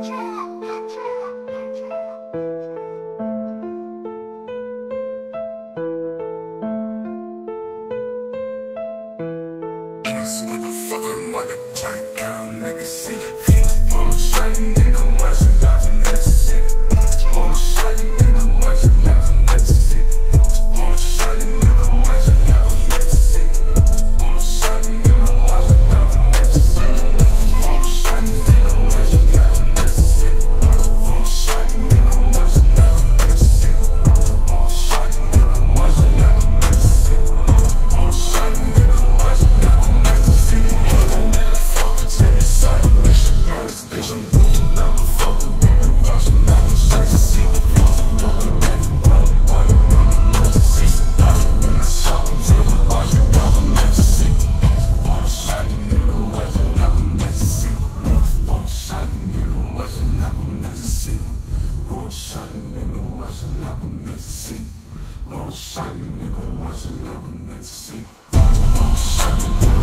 Motherfucker, motherfucker, girl, nigga, see. I'm shining, nigga, watching, nothing to see. I'm shining, nigga, watching, nothing to see. I'm shining, nigga, watching, nothing to see. I'm shining, nigga, watching, nothing to see. I'm shining, nigga, watching, nothing to see. I'm shining, nigga, watching, nothing to see. I'm shining, nigga, watching, nothing to see. I'm shining, nigga, watching, nothing to see. Shining, nigga, watching, nothing to see.